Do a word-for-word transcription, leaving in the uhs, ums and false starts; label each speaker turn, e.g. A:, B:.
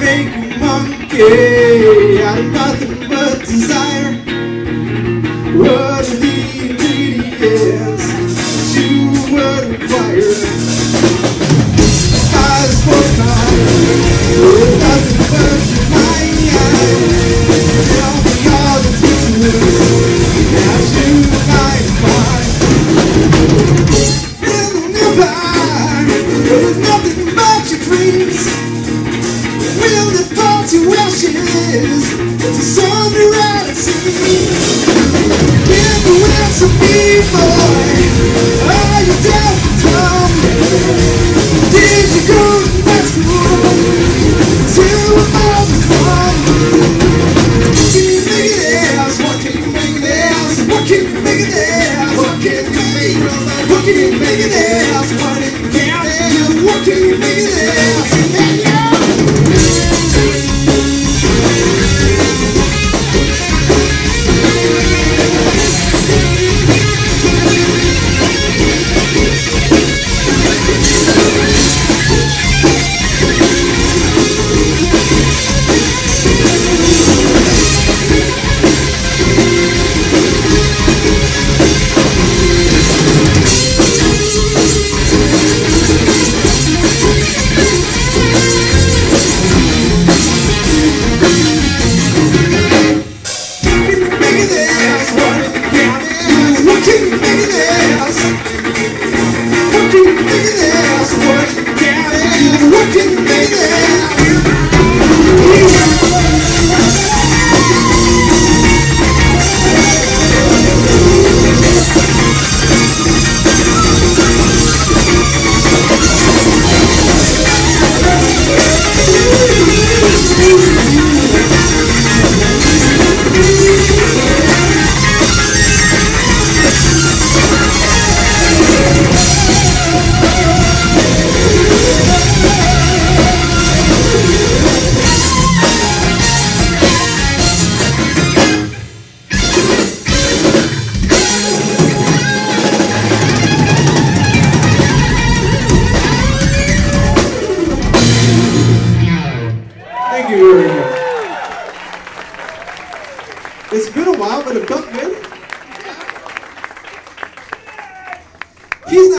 A: make a monkey out of nothing but desire. What are the ingredients you would require? Eyes for fire, with nothing but your mind. Tell me all the details that you might find. In the nearby, with nothing but your dreams. Will the fall to ashes to sunrise? In the winds of me, boy, are you deaf and dumb? Did you go to that school to all the club? Can you make it else? What can you make it else? What can you make it else? What can you make it else? What can you make it else? What can you make it else? What can you make it else? It's been a while, but a buck man